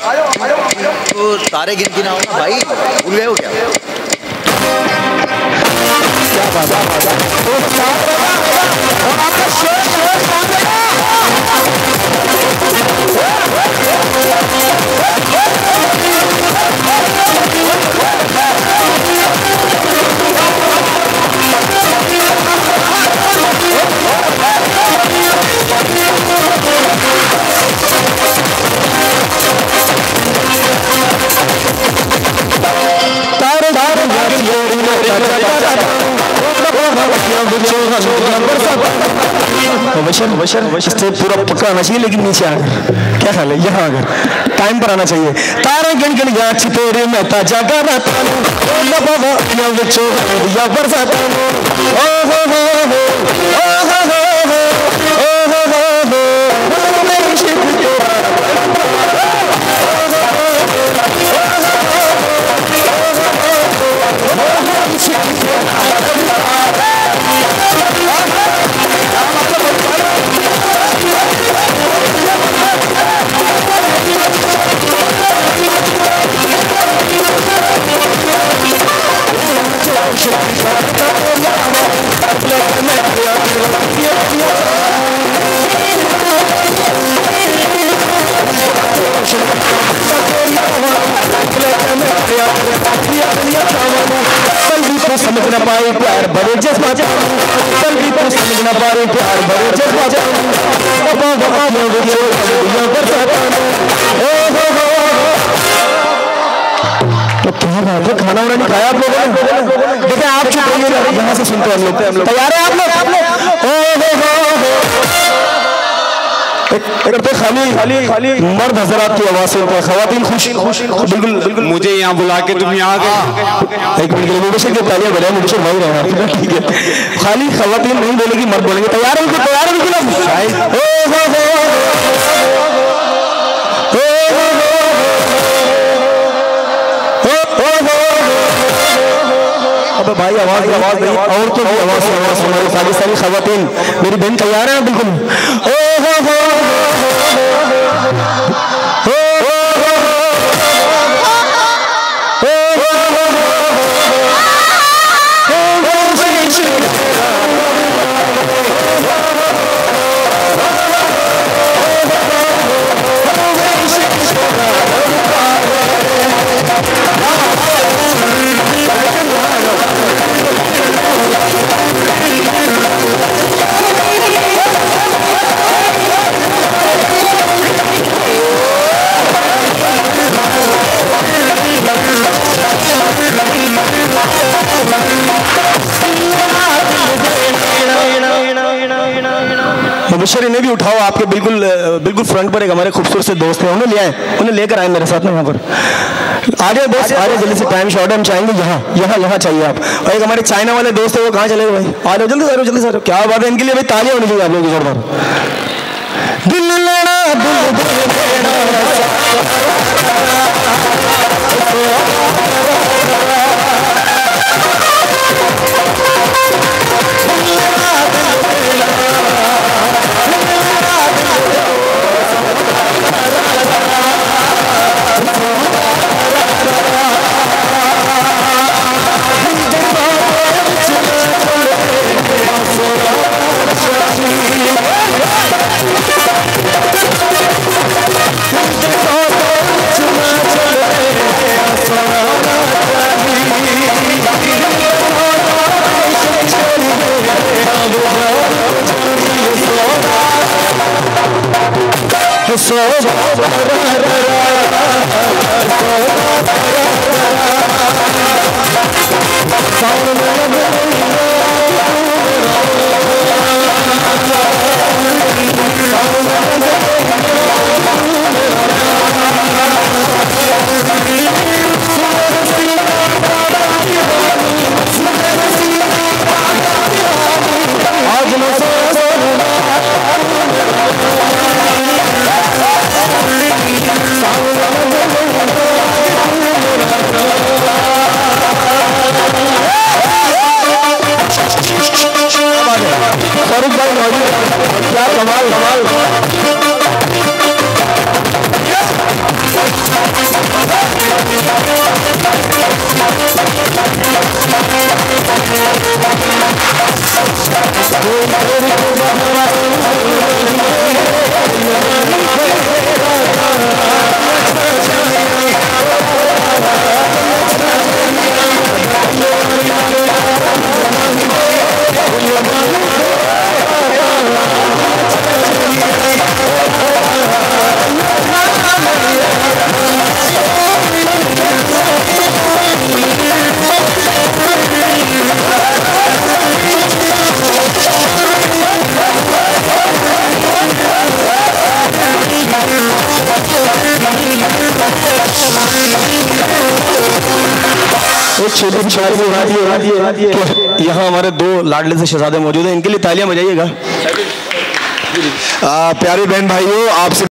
तो तारे गिन गिना होगा भाई, भूल गए हो क्या? क्या बात इससे पूरा पक्का आना चाहिए, लेकिन नीचे आकर क्या ख्याल है, यहाँ आकर टाइम पर आना चाहिए। तारे गिन गिन याद तेरे में ताजा गाना समझ न पाए प्यार बड़े जज्बा समझ न पाए प्यार बड़े जज्बा तो क्या बात है, खाना वाना नहीं खाया आप लोगों ने? देखिए आप चुप रहिए, यहाँ से सुनते हैं हम लोग। तैयार है आप लोग? अगर तो खाली मर्द हजरात की आवाज सुनते हैं, खवातीन खुश बिल्कुल मुझे यहाँ बुला के तुम यहाँ गए। एक मिनट के लिए मुबशर के तालियां बजाए, मुबशर वही रहा, ठीक है। खाली खवातीन नहीं बोलेगी, मर्द बोलेंगे। तैयार है बिल्कुल, तैयार है बिल्कुल। अब भाई आवाज नहीं, औरतों की आवाज हमारी सारी खवातीन, मेरी बहन तैयार है बिल्कुल। मुबशर इन्हें भी उठाओ, आपके बिल्कुल फ्रंट पर एक हमारे खूबसूरत से दोस्त हैं, उन्हें ले आए, उन्हें लेकर आए मेरे साथ में यहाँ पर। आगे दोस्त, आगे जल्दी से, टाइम शॉर्ट है, हम चाहेंगे यहाँ चाहिए आप। और एक हमारे चाइना वाले दोस्त है, वो कहाँ चले गए भाई? आ जाओ जल्दी सर। क्या बात है, इनके लिए भाई तालियां होनी चाहिए आप लोगों की जोरदार। दिल लेना एक छोटी शादी यहाँ हमारे 2 लाडले से शहजादे मौजूद हैं, इनके लिए तालियां बजाइएगा। प्यारे बहन भाइयों, आपसे